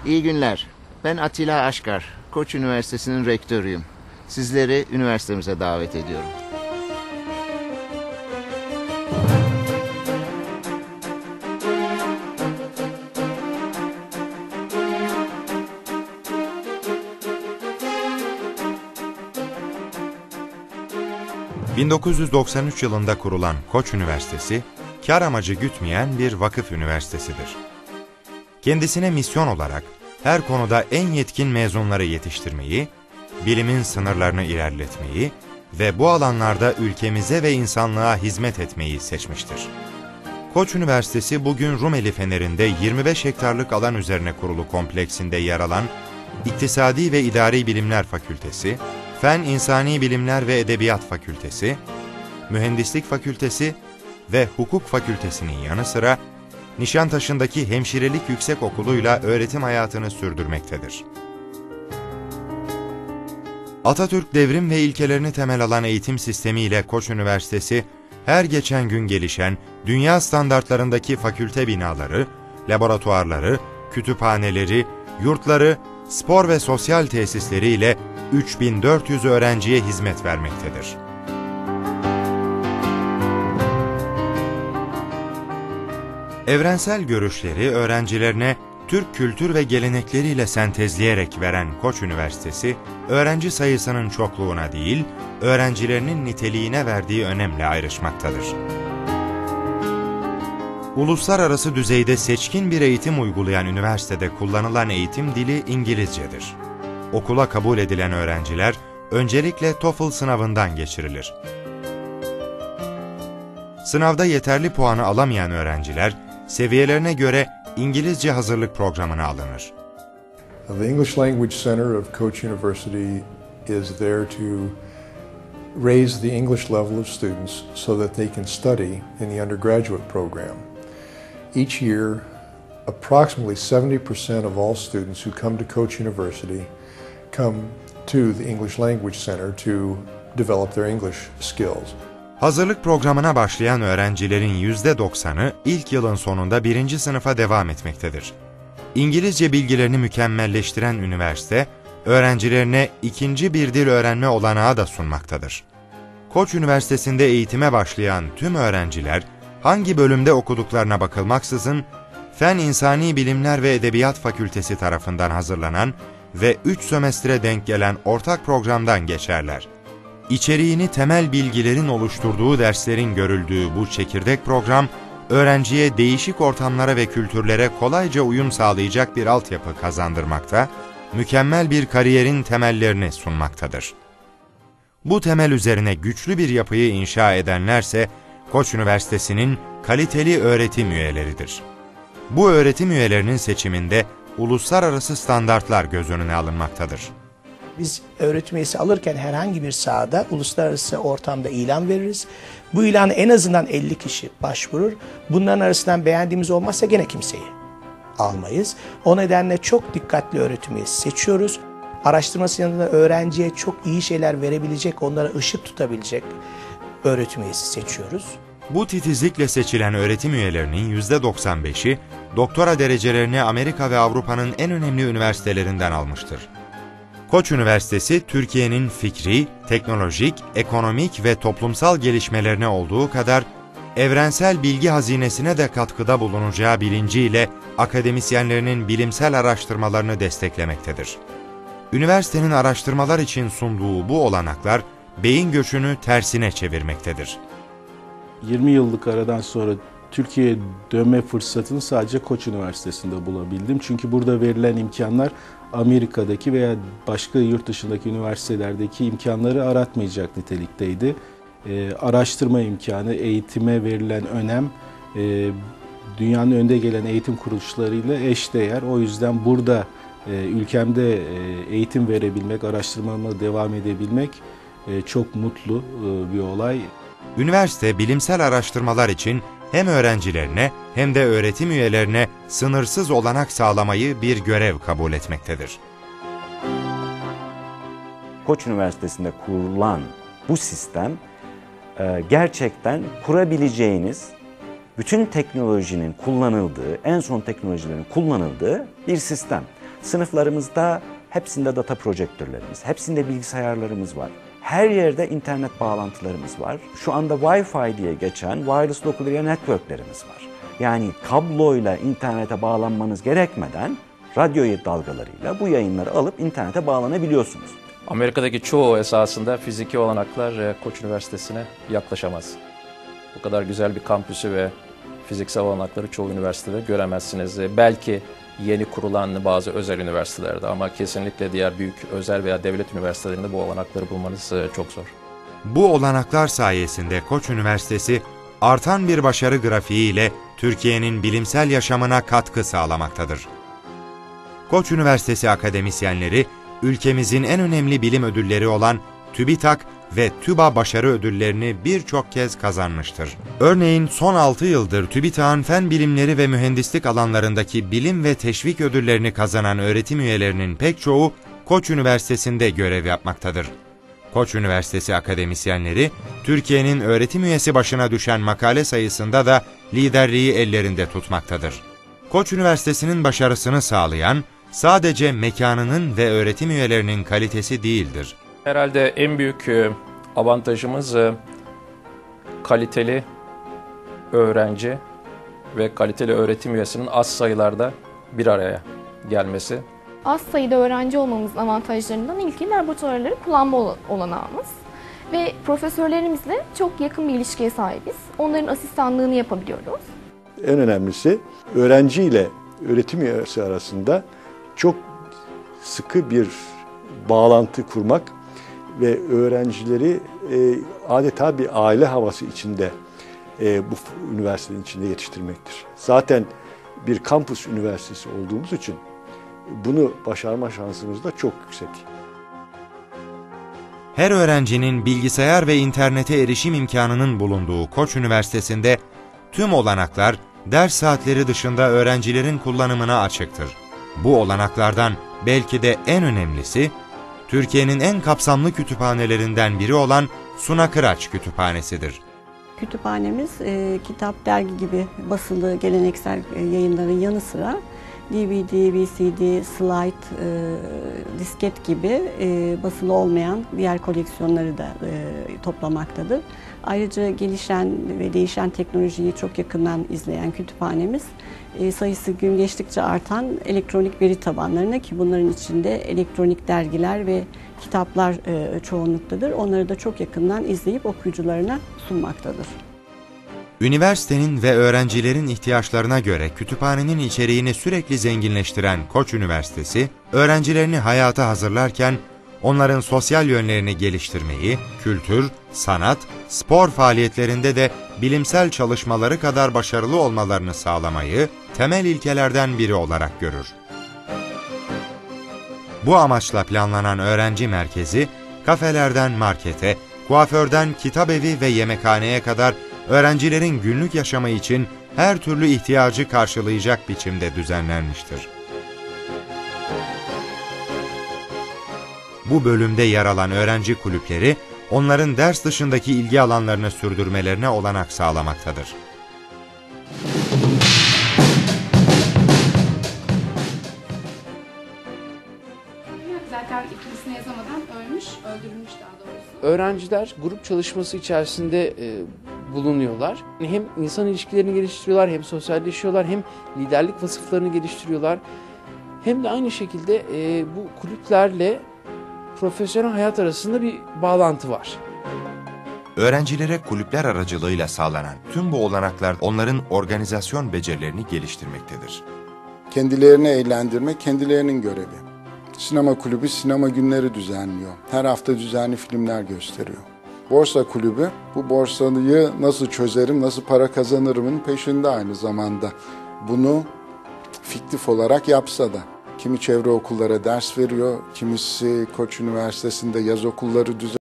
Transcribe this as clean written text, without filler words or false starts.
İyi günler. Ben Atilla Aşkar, Koç Üniversitesi'nin rektörüyüm. Sizleri üniversitemize davet ediyorum. ...1993 yılında kurulan Koç Üniversitesi, kar amacı gütmeyen bir vakıf üniversitesidir. Kendisine misyon olarak her konuda en yetkin mezunları yetiştirmeyi, bilimin sınırlarını ilerletmeyi ve bu alanlarda ülkemize ve insanlığa hizmet etmeyi seçmiştir. Koç Üniversitesi bugün Rumeli Feneri'nde 25 hektarlık alan üzerine kurulu kompleksinde yer alan İktisadi ve İdari Bilimler Fakültesi, Fen İnsani Bilimler ve Edebiyat Fakültesi, Mühendislik Fakültesi ve Hukuk Fakültesinin yanı sıra Nişantaşı'ndaki Hemşirelik Yüksekokulu'yla öğretim hayatını sürdürmektedir. Atatürk devrim ve ilkelerini temel alan eğitim sistemiyle Koç Üniversitesi, her geçen gün gelişen dünya standartlarındaki fakülte binaları, laboratuvarları, kütüphaneleri, yurtları, spor ve sosyal tesisleriyle 3400 öğrenciye hizmet vermektedir. Evrensel görüşleri öğrencilerine Türk kültür ve gelenekleriyle sentezleyerek veren Koç Üniversitesi, öğrenci sayısının çokluğuna değil, öğrencilerinin niteliğine verdiği önemle ayrışmaktadır. Uluslararası düzeyde seçkin bir eğitim uygulayan üniversitede kullanılan eğitim dili İngilizcedir. Okula kabul edilen öğrenciler öncelikle TOEFL sınavından geçirilir. Sınavda yeterli puanı alamayan öğrenciler, seviyelerine göre İngilizce hazırlık programına alınır. The English Language Center of Koç University is there to raise the English level of students so that they can study in the undergraduate program. Each year, approximately 70% of all students who come to Koç University come to the English Language Center to develop their English skills. Hazırlık programına başlayan öğrencilerin %90'ı ilk yılın sonunda 1. sınıfa devam etmektedir. İngilizce bilgilerini mükemmelleştiren üniversite, öğrencilerine ikinci bir dil öğrenme olanağı da sunmaktadır. Koç Üniversitesi'nde eğitime başlayan tüm öğrenciler, hangi bölümde okuduklarına bakılmaksızın, Fen İnsani Bilimler ve Edebiyat Fakültesi tarafından hazırlanan ve 3 sömestre denk gelen ortak programdan geçerler. İçeriğini temel bilgilerin oluşturduğu derslerin görüldüğü bu çekirdek program, öğrenciye değişik ortamlara ve kültürlere kolayca uyum sağlayacak bir altyapı kazandırmakta, mükemmel bir kariyerin temellerini sunmaktadır. Bu temel üzerine güçlü bir yapıyı inşa edenlerse, Koç Üniversitesi'nin kaliteli öğretim üyeleridir. Bu öğretim üyelerinin seçiminde uluslararası standartlar göz önüne alınmaktadır. Biz öğretim üyesi alırken herhangi bir sahada uluslararası ortamda ilan veririz. Bu ilanı en azından 50 kişi başvurur. Bunların arasından beğendiğimiz olmazsa gene kimseyi almayız. O nedenle çok dikkatli öğretim üyesi seçiyoruz. Araştırması yanında öğrenciye çok iyi şeyler verebilecek, onlara ışık tutabilecek öğretim üyesi seçiyoruz. Bu titizlikle seçilen öğretim üyelerinin %95'i doktora derecelerini Amerika ve Avrupa'nın en önemli üniversitelerinden almıştır. Koç Üniversitesi, Türkiye'nin fikri, teknolojik, ekonomik ve toplumsal gelişmelerine olduğu kadar evrensel bilgi hazinesine de katkıda bulunacağı bilinciyle akademisyenlerinin bilimsel araştırmalarını desteklemektedir. Üniversitenin araştırmalar için sunduğu bu olanaklar, beyin göçünü tersine çevirmektedir. 20 yıllık aradan sonra Türkiye'ye dönme fırsatını sadece Koç Üniversitesi'nde bulabildim. Çünkü burada verilen imkanlar Amerika'daki veya başka yurt dışındaki üniversitelerdeki imkanları aratmayacak nitelikteydi. Araştırma imkanı, eğitime verilen önem, dünyanın önde gelen eğitim kuruluşlarıyla eşdeğer. O yüzden burada ülkemde eğitim verebilmek, araştırmama devam edebilmek çok mutlu bir olay. Üniversite bilimsel araştırmalar için hem öğrencilerine hem de öğretim üyelerine sınırsız olanak sağlamayı bir görev kabul etmektedir. Koç Üniversitesi'nde kurulan bu sistem gerçekten kurabileceğiniz, bütün teknolojinin kullanıldığı, en son teknolojilerin kullanıldığı bir sistem. Sınıflarımızda hepsinde data projektörlerimiz, hepsinde bilgisayarlarımız var. Her yerde internet bağlantılarımız var. Şu anda Wi-Fi diye geçen wireless local area networklerimiz var. Yani kabloyla internete bağlanmanız gerekmeden radyo dalgalarıyla bu yayınları alıp internete bağlanabiliyorsunuz. Amerika'daki çoğu esasında fiziki olanaklar Koç Üniversitesi'ne yaklaşamaz. Bu kadar güzel bir kampüsü ve fiziksel olanakları çoğu üniversitede göremezsiniz. Belki yeni kurulan bazı özel üniversitelerde ama kesinlikle diğer büyük özel veya devlet üniversitelerinde bu olanakları bulmanız çok zor. Bu olanaklar sayesinde Koç Üniversitesi artan bir başarı grafiğiyle Türkiye'nin bilimsel yaşamına katkı sağlamaktadır. Koç Üniversitesi akademisyenleri ülkemizin en önemli bilim ödülleri olan TÜBİTAK ve TÜBA başarı ödüllerini birçok kez kazanmıştır. Örneğin son 6 yıldır TÜBİTAK'ın fen bilimleri ve mühendislik alanlarındaki bilim ve teşvik ödüllerini kazanan öğretim üyelerinin pek çoğu Koç Üniversitesi'nde görev yapmaktadır. Koç Üniversitesi akademisyenleri, Türkiye'nin öğretim üyesi başına düşen makale sayısında da liderliği ellerinde tutmaktadır. Koç Üniversitesi'nin başarısını sağlayan, sadece mekanının ve öğretim üyelerinin kalitesi değildir. Herhalde en büyük avantajımız kaliteli öğrenci ve kaliteli öğretim üyesinin az sayılarda bir araya gelmesi. Az sayıda öğrenci olmamızın avantajlarından ilki laboratuvarları kullanma olanağımız. Ve profesörlerimizle çok yakın bir ilişkiye sahibiz. Onların asistanlığını yapabiliyoruz. En önemlisi öğrenci ile öğretim üyesi arasında çok sıkı bir bağlantı kurmak ve öğrencileri adeta bir aile havası içinde bu üniversitenin içinde yetiştirmektir. Zaten bir kampüs üniversitesi olduğumuz için bunu başarma şansımız da çok yüksek. Her öğrencinin bilgisayar ve internete erişim imkanının bulunduğu Koç Üniversitesi'nde tüm olanaklar ders saatleri dışında öğrencilerin kullanımına açıktır. Bu olanaklardan belki de en önemlisi, Türkiye'nin en kapsamlı kütüphanelerinden biri olan Suna Kıraç Kütüphanesi'dir. Kütüphanemiz kitap, dergi gibi basılı geleneksel yayınların yanı sıra DVD, VCD, slide, disket gibi basılı olmayan diğer koleksiyonları da toplamaktadır. Ayrıca gelişen ve değişen teknolojiyi çok yakından izleyen kütüphanemiz sayısı gün geçtikçe artan elektronik veri tabanlarına, ki bunların içinde elektronik dergiler ve kitaplar çoğunluktadır. Onları da çok yakından izleyip okuyucularına sunmaktadır. Üniversitenin ve öğrencilerin ihtiyaçlarına göre kütüphanenin içeriğini sürekli zenginleştiren Koç Üniversitesi, öğrencilerini hayata hazırlarken onların sosyal yönlerini geliştirmeyi, kültür, sanat, spor faaliyetlerinde de bilimsel çalışmaları kadar başarılı olmalarını sağlamayı temel ilkelerden biri olarak görür. Bu amaçla planlanan öğrenci merkezi, kafelerden markete, kuaförden kitabevi ve yemekhaneye kadar öğrencilerin günlük yaşamı için her türlü ihtiyacı karşılayacak biçimde düzenlenmiştir. Bu bölümde yer alan öğrenci kulüpleri, onların ders dışındaki ilgi alanlarını sürdürmelerine olanak sağlamaktadır. Zaten ikincisini yazamadan öldürülmüş daha doğrusu. Öğrenciler grup çalışması içerisinde bulunuyorlar. Hem insan ilişkilerini geliştiriyorlar, hem sosyalleşiyorlar, hem liderlik vasıflarını geliştiriyorlar. Hem de aynı şekilde bu kulüplerle profesyonel hayat arasında bir bağlantı var. Öğrencilere kulüpler aracılığıyla sağlanan tüm bu olanaklar onların organizasyon becerilerini geliştirmektedir. Kendilerini eğlendirmek kendilerinin görevi. Sinema kulübü sinema günleri düzenliyor. Her hafta düzenli filmler gösteriyor. Borsa kulübü bu borsayı nasıl çözerim, nasıl para kazanırımın peşinde aynı zamanda. Bunu fiktif olarak yapsa da. Kimi çevre okullara ders veriyor, kimisi Koç Üniversitesi'nde yaz okulları düzenliyor.